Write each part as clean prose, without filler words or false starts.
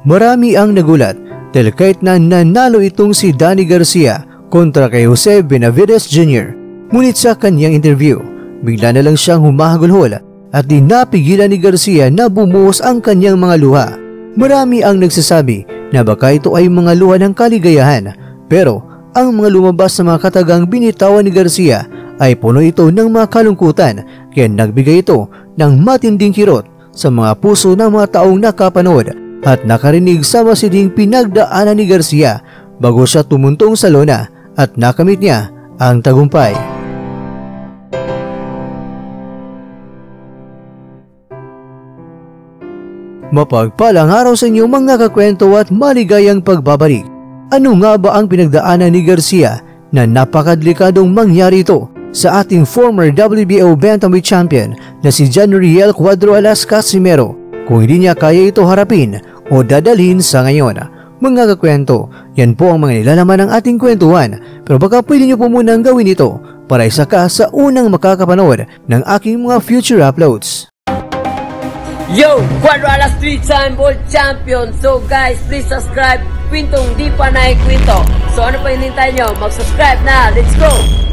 Marami ang nagulat dahil kahit na nanalo itong si Danny Garcia kontra kay Jose Benavides Jr., ngunit sa kanyang interview, bigla na lang siyang humahagulhol at di napigilan ni Garcia na bumuhos ang kanyang mga luha. Marami ang nagsasabi na baka ito ay mga luha ng kaligayahan, pero ang mga lumabas na mga katagang binitawan ni Garcia ay puno ito ng mga kalungkutan, kaya nagbigay ito ng matinding kirot sa mga puso ng mga taong nakapanood at nakarinig sa masidhing pinagdaanan ni Garcia bago siya tumuntong sa lona at nakamit niya ang tagumpay. Mapagpalang araw sa inyo mga kakwento at maligayang pagbabalik. Ano nga ba ang pinagdaanan ni Garcia na napakadelikadong mangyari ito sa ating former WBO Bantamweight Champion na si Janriel Cuadro Alas Casimero kung hindi niya kaya ito harapin o dadalhin sa ngayon? Mga kakwento, yan po ang mga nilalaman ng ating kwentuhan, pero baka pwede niyo po munang gawin ito para isa ka sa unang makakapanood ng aking mga future uploads. Yo! Cuadro Alas 3-time world champion! So guys, please subscribe Kwentong Di Panay Kwento. So ano pa hinintay nyo? Mag-subscribe na! Let's go!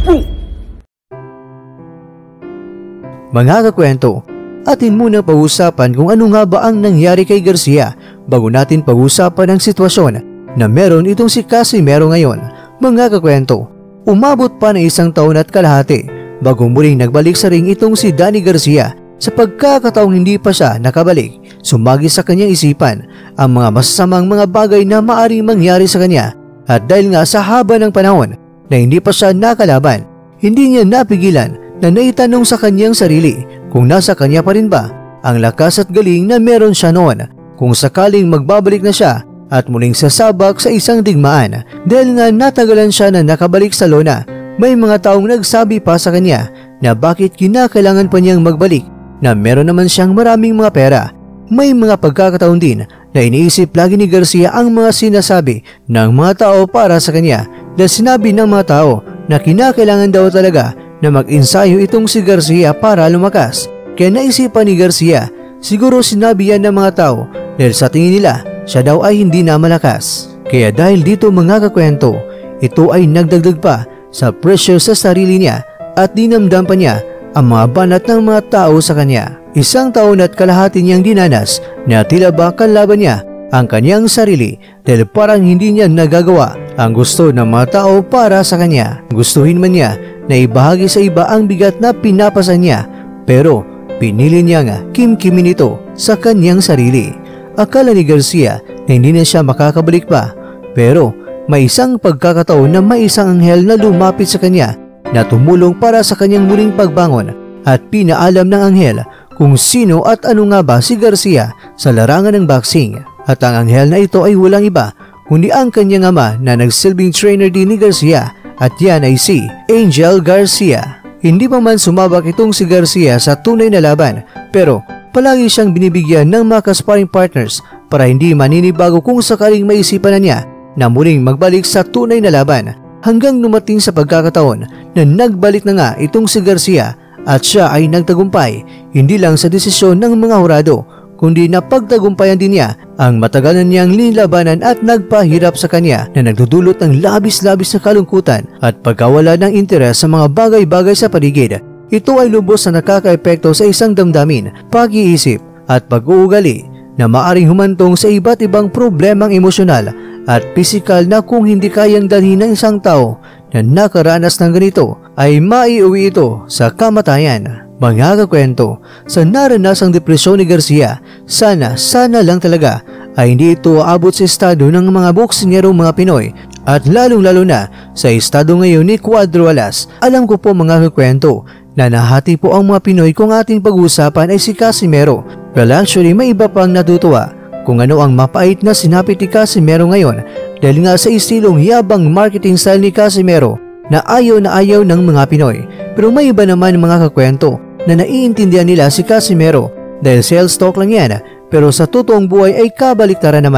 Mga kakwento, atin muna pag-usapan kung ano nga ba ang nangyari kay Garcia bago natin pag-usapan ang sitwasyon na meron itong si Casimero ngayon. Mga kakwento, umabot pa na 1 taon at kalahati bago muling nagbalik sa ring itong si Danny Garcia. Sa pagkakataong hindi pa siya nakabalik, sumagi sa kanyang isipan ang mga masasamang mga bagay na maaring mangyari sa kanya, at dahil nga sa haba ng panahon na hindi pa siya nakalaban, hindi niya napigilan na naitanong sa kanyang sarili kung nasa kanya pa rin ba ang lakas at galing na meron siya noon kung sakaling magbabalik na siya at muling sasabak sa isang digmaan. Dahil nga natagalan siya na nakabalik sa lona, may mga taong nagsabi pa sa kanya na bakit kinakailangan pa niyang magbalik na meron naman siyang maraming mga pera. May mga pagkakataon din na iniisip lagi ni Garcia ang mga sinasabi ng mga tao para sa kanya, dahil sinabi ng mga tao na kinakailangan daw talaga na mag-ensayo itong si Garcia para lumakas. Kaya naisipan ni Garcia, siguro sinabi yan ng mga tao dahil sa tingin nila siya daw ay hindi na malakas. Kaya dahil dito mga kakwento, ito ay nagdagdag pa sa pressure sa sarili niya at dinamdam pa niya ang mga banat ng mga tao sa kanya. 1 taon at kalahati niyang dinanas na tila ba kalaban niya ang kanyang sarili dahil parang hindi niya nagagawa ang gusto ng mga tao para sa kanya. Gustuhin man niya na ibahagi sa iba ang bigat na pinapasa niya, pero pinili niya nga kimkimin ito sa kanyang sarili. Akala ni Garcia na hindi na siya makakabalik pa, pero may isang pagkakataon na may isang anghel na lumapit sa kanya na tumulong para sa kanyang muling pagbangon, at pinaalam ng anghel kung sino at ano nga ba si Garcia sa larangan ng boxing. At ang anghel na ito ay walang iba kundi ang kanyang ama na nagsilbing trainer din ni Garcia, at yan ay si Angel Garcia. Hindi pa man sumabak itong si Garcia sa tunay na laban, pero palagi siyang binibigyan ng mga kasparing partners para hindi maninibago kung sakaling maisipan na niya na muling magbalik sa tunay na laban. Hanggang dumating sa pagkakataon na nagbalik na nga itong si Garcia at siya ay nagtagumpay, hindi lang sa desisyon ng mga hurado, kundi napagtagumpayan din niya ang matagal na niyang linilabanan at nagpahirap sa kanya na nagdudulot ng labis-labis na kalungkutan at pagkawala ng interes sa mga bagay-bagay sa paligid. Ito ay lubos na nakakaepekto sa isang damdamin, pag-iisip at pag-uugali na maaring humantong sa iba't ibang problemang emosyonal at pisikal na kung hindi kayang dalhin ng isang tao na nakaranas ng ganito ay maiuwi ito sa kamatayan. Mga kakwento, sa naranasang depresyon ni Garcia, sana lang talaga ay hindi ito aabot sa estado ng mga boksingerong mga Pinoy, at lalong-lalo na sa estado ngayon ni Cuadro Alas. Alam ko po mga kakwento na nahati po ang mga Pinoy kung ating pag-uusapan ay si Casimero. Well actually may iba pang natutuwa kung ano ang mapait na sinapit ni Casimero ngayon, dahil nga sa istilong yabang marketing style ni Casimero na ayaw ng mga Pinoy. Pero may iba naman mga kakwento na naiintindihan nila si Casimero dahil sales talk lang yan, pero sa totoong buhay ay kabaliktaran naman.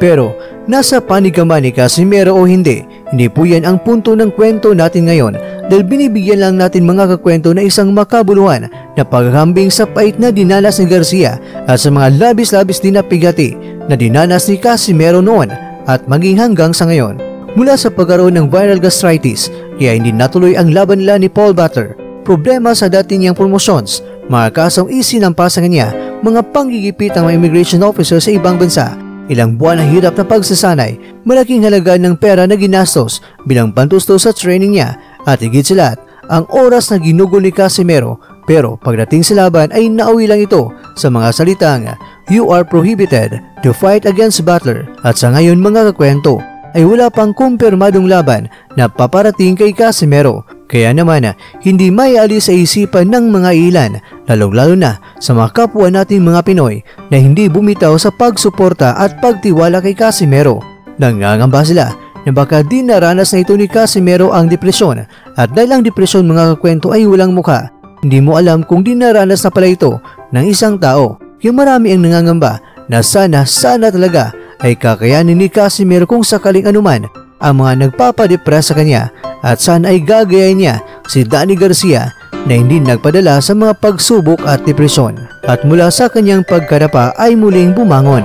Pero nasa panig ka man ni Casimero o hindi po yan ang punto ng kwento natin ngayon, dahil binibigyan lang natin mga kakwento na isang makabuluhan na paghahambing sa pait na dinanas ni Garcia at sa mga labis-labis din na pigati na dinanas ni Casimero noon at maging hanggang sa ngayon. Mula sa pagkaroon ng viral gastritis, kaya hindi natuloy ang laban nila ni Paul Butter, problema sa dati niyang promotions, mga kasong isinampa sa kanya, mga panggigipit ng mga immigration officer sa ibang bansa, ilang buwan na hirap na pagsasanay, malaking halaga ng pera na ginastos bilang pantusto sa training niya, at higit sa lahat, ang oras na ginugol ni Casimero. Pero pagdating sa laban ay nauwi lang ito sa mga salitang, "You are prohibited to fight against Butler." At sa ngayon mga kakwento, ay wala pang kumpirmadong laban na paparating kay Casimero. Kaya naman hindi may alis sa isipan ng mga ilan, lalong-lalo na sa mga kapwa nating mga Pinoy na hindi bumitaw sa pagsuporta at pagtiwala kay Casimero. Nangangamba sila na baka di naranas na ito ni Casimero ang depresyon, at dahil ang depresyon mga kakwento ay walang mukha, hindi mo alam kung dinaranas na pala ito ng isang tao. Kaya marami ang nangangamba na sana talaga ay kakayanin ni Casimero kung sakaling anuman ang mga nagpapadepres sa kanya, at sana ay gagayain niya si Danny Garcia na hindi nagpadala sa mga pagsubok at depresyon, at mula sa kanyang pagkarapa ay muling bumangon.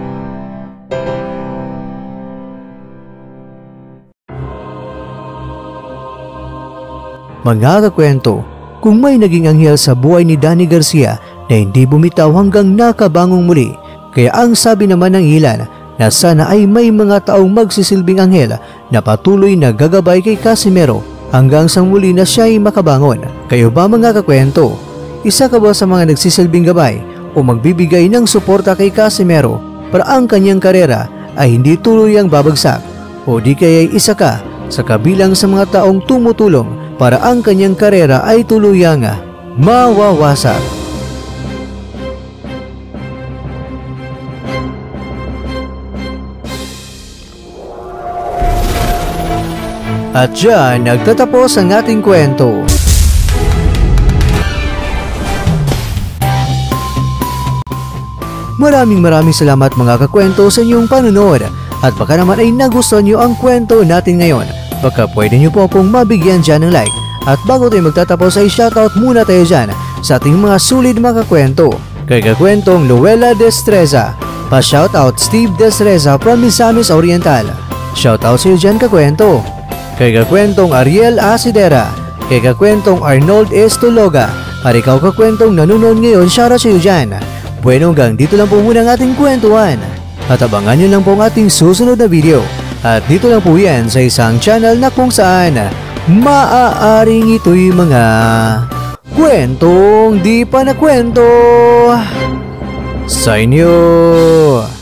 Mga kakwento, kung may naging anghel sa buhay ni Danny Garcia na hindi bumitaw hanggang nakabangong muli, kaya ang sabi naman ng ilan na sana ay may mga taong magsisilbing anghel na patuloy na gagabay kay Casimero hanggang sa muli na siya ay makabangon. Kayo ba mga kakwento? Isa ka ba sa mga nagsisilbing gabay o magbibigay ng suporta kay Casimero para ang kanyang karera ay hindi tuluyang babagsak? O di kaya isa ka sa kabilang sa mga taong tumutulong para ang kanyang karera ay tuluyang mawawasak? At dyan nagtatapos ang ating kwento. Maraming salamat mga kakwento sa inyong panonood, at baka naman ay nagustuhan nyo ang kwento natin ngayon, baka pwede nyo po pong mabigyan dyan ng like. At bago tayo magtatapos ay shoutout muna tayo dyan sa ating mga sulit mga kakwento. Kay kakwentong Luella Destreza, pa-shoutout Steve Destreza from Misamis Oriental, shoutout sa iyo dyan kakwento. Kay kakwentong Ariel Asidera, kay kakwentong Arnold Estologa, at ikaw kakwentong nanonood ngayon, shoutout sa iyo dyan. Bueno, hanggang dito lang po muna ang ating kwentuhan, at abangan nyo lang po ang ating susunod na video. At dito lang po yan sa isang channel na kung saan maaaring ito'y mga kwentong di pa na kwento sa inyo.